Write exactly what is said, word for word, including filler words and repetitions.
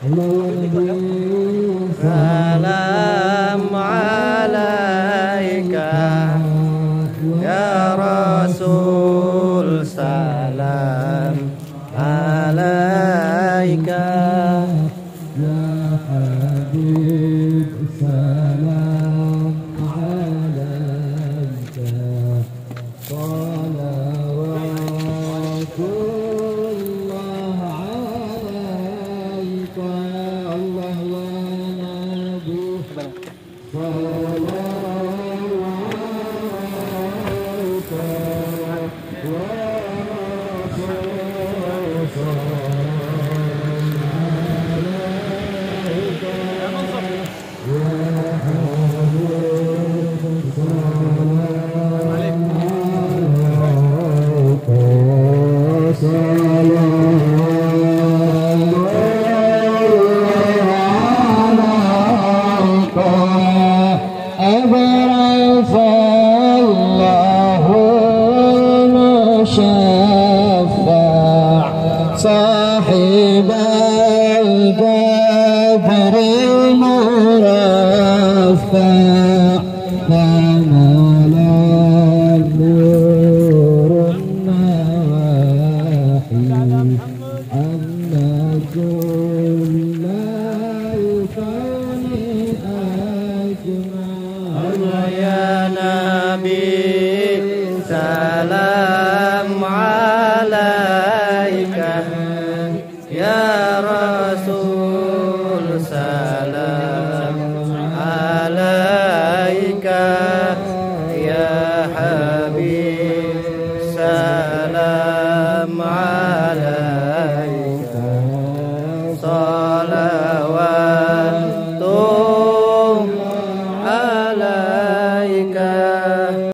Salam alaika ya Rasul, salam alaika ya Habib, salam alaika salawatullah alaika Allah ya Nabi صاحب القبر المرفع كمال النور النواحي النجم الكون أجمع يا نبي سلام عليك يا رسول سلام عليك يا حبيب سلام عليك صلوات على